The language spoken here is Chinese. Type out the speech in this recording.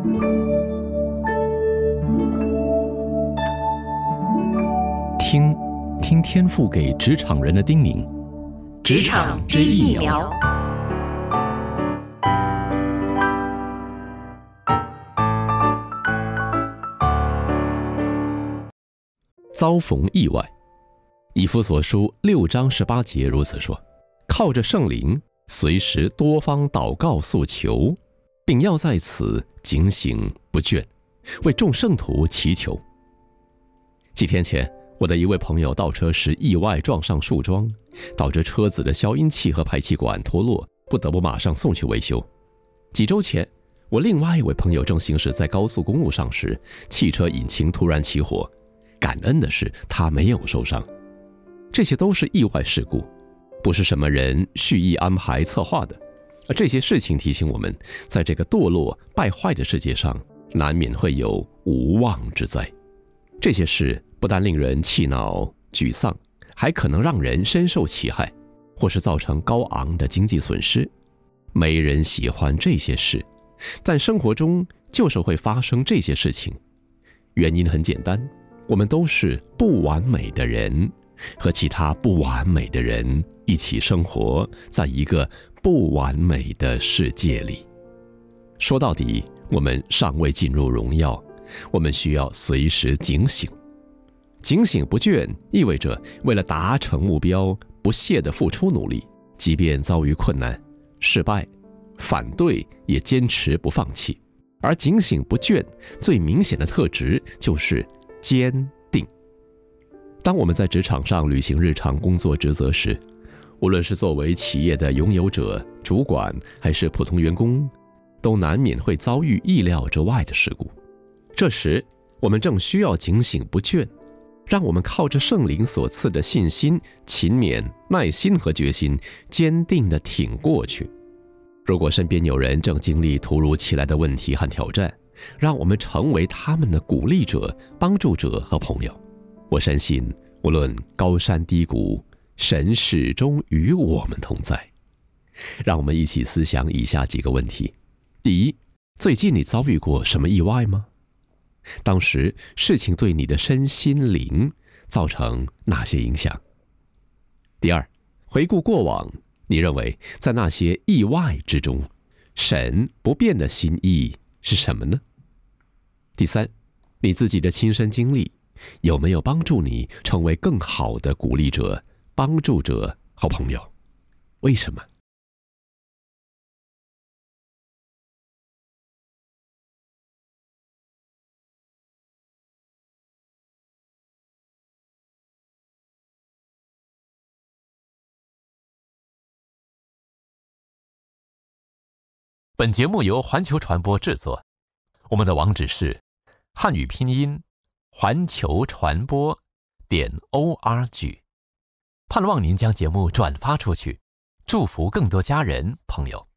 听天父给职场人的叮咛， 职场之疫苗。 遭逢意外，以弗所书6章18节如此说：靠着圣灵，随时多方祷告诉求，并要在此警醒不倦，为众圣徒祈求。几天前，我的一位朋友倒车时意外撞上树桩，导致车子的消音器和排气管脱落，不得不马上送去维修。几周前，我另外一位朋友正行驶在高速公路上时，汽车引擎突然起火，感恩的是他没有受伤。这些都是意外事故，不是什么人蓄意安排策划的。而这些事情提醒我们，在这个堕落败坏的世界上，难免会有无妄之灾。这些事不但令人气恼沮丧，还可能让人深受其害，或是造成高昂的经济损失。没人喜欢这些事，但生活中就是会发生这些事情。原因很简单，我们都是不完美的人，和其他不完美的人一起生活在一个不完美的世界里。说到底，我们尚未进入荣耀，我们需要随时警醒。警醒不倦意味着为了达成目标不懈地付出努力，即便遭遇困难、失败、反对，也坚持不放弃。而警醒不倦最明显的特质就是坚定。当我们在职场上履行日常工作职责时，无论是作为企业的拥有者、主管，还是普通员工，都难免会遭遇意料之外的事故。这时，我们正需要警醒不倦，让我们靠着圣灵所赐的信心、勤勉、耐心和决心，坚定地挺过去。如果身边有人正经历突如其来的问题和挑战，让我们成为他们的鼓励者、帮助者和朋友。我深信，无论高山低谷，神始终与我们同在。让我们一起思想以下几个问题：第一，最近你遭遇过什么意外吗？当时事情对你的身心灵造成哪些影响？第二，回顾过往，你认为在那些意外之中，神不变的心意是什么呢？第三，你自己的亲身经历有没有帮助你成为更好的鼓励者、帮助者和朋友？为什么？ 本节目由环球传播制作，我们的网址是汉语拼音环球传播.org， 盼望您将节目转发出去，祝福更多家人朋友。